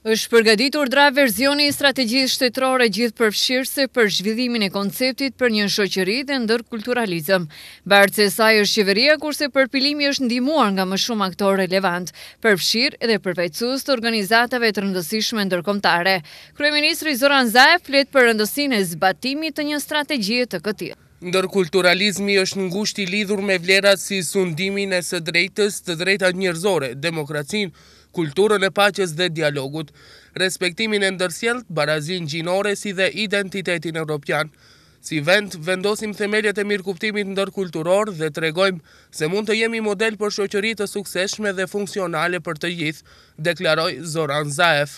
Është përgatitur verzioni i strategjisë shtetërore gjithëpërfshirëse për zhvillimin e konceptit për një shoqëri dhe ndërkulturalizëm. Bartës e saj është qeveria, kurse përpilimi është ndihmuar nga më shumë aktorë relevant, përfshirë edhe përfaqësues të organizatave të rëndësishme ndërkombëtare. Kryeministri Zoran Zaev flet për rëndësinë e zbatimit të një strategjie të këtij. Ndërkulturalizmi është ngushti lidhur me vlerat si sundimin e së drejtës, të drejtat njerëzore, demokracinë, kulturën e paqes dhe dialogut, respektimin e ndërsjellët, barazinë gjinore si dhe identitetin evropian. Si vend, vendosim themeljet e mirëkuptimit ndërkulturor dhe tregojmë se mund të jemi model për shoqëri të suksesshme dhe funksionale për të gjithë, deklaroi Zoran Zaev.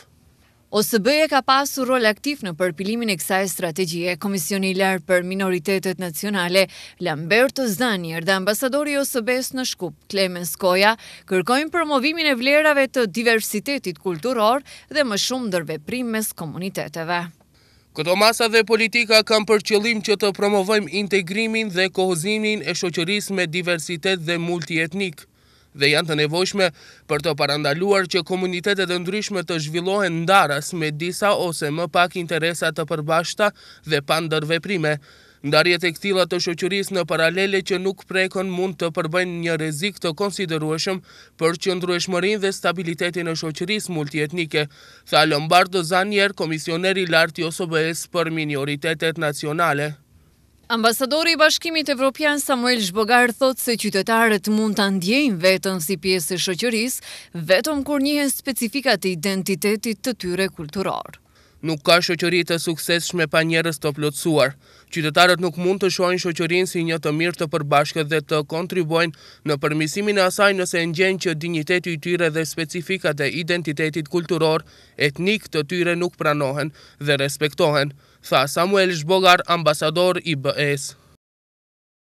OSBE ka pasur rol aktiv në përpilimin e kësaj strategjie. Komisioni i lartë për minoritetet nacionale, Lamberto Zanier dhe ambasadori i OSBE-s në Shkup, Klemens Koja, kërkojnë promovimin e vlerave të diversitetit kulturor dhe më shumë ndërveprim mes komuniteteve. Këto masa dhe politika kanë për qëllim që të promovojmë integrimin dhe kohozimin e shoqërisë me diversitet dhe multietnik, dhe janë të nevojshme për të parandaluar që komunitetet e ndryshme të zhvillohen ndaras me disa ose më pak interesa të përbashkëta dhe pa ndërveprime. Ndarjet e këtilla të shoqërisë në paralele që nuk prekon mund të përbëjnë një rrezik të konsiderueshëm për qëndrueshmërinë dhe stabilitetin e shoqërisë multietnike, tha Lombardo Zanier, komisioneri i lartë i OSBE-s për minoritetet nacionale. Ambasadori i Bashkimit Evropian Samuel Zhbogar thot se qytetarët mund ta ndjejnë veten si pjesë e shoqërisë vetëm kur njihen specifikat e identitetit të tyre kulturor. Nuk ka shoqëri të suksesshme pa njerëz të plotësuar. Qytetarët nuk mund të shohin shoqërinë si një të mirë të përbashkët dhe të kontribuojnë në përmirësimin e asaj nëse ndjejnë që dinjiteti i tyre dhe specifikat e identitetit kulturor, etnik të tyre nuk pranohen dhe respektohen, tha Samuel Zhbogar, ambasador i BE-s.